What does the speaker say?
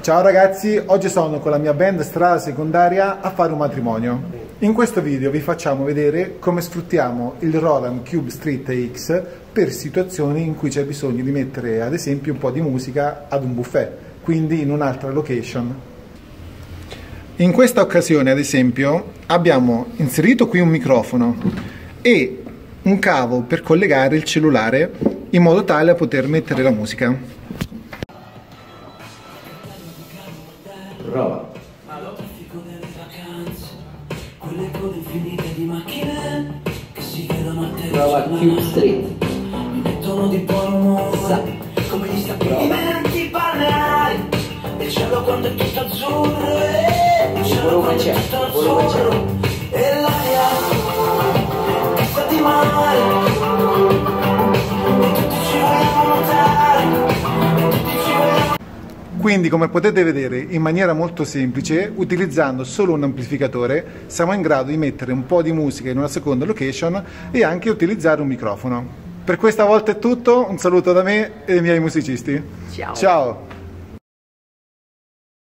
Ciao ragazzi, oggi sono con la mia band Strada Secondaria a fare un matrimonio. In questo video vi facciamo vedere come sfruttiamo il Roland Cube Street AX per situazioni in cui c'è bisogno di mettere ad esempio un po' di musica ad un buffet, quindi in un'altra location. In questa occasione ad esempio abbiamo inserito qui un microfono e un cavo per collegare il cellulare in modo tale da poter mettere la musica. Prova. Allo traffico delle vacanze, quelle code infinite di macchine che si vedono al Prova Cube Street. mi mettono di buon umore, come gli stabilimenti balneari. Il cielo quando è tutto azzurro, il cielo quando è tutto azzurro, e l'aria pezza di mare, e tutti ci vogliamo notare, e tutti ci vogliamo. Quindi, come potete vedere, in maniera molto semplice, utilizzando solo un amplificatore, siamo in grado di mettere un po' di musica in una seconda location e anche utilizzare un microfono. Per questa volta è tutto, un saluto da me e dai miei musicisti. Ciao! Ciao.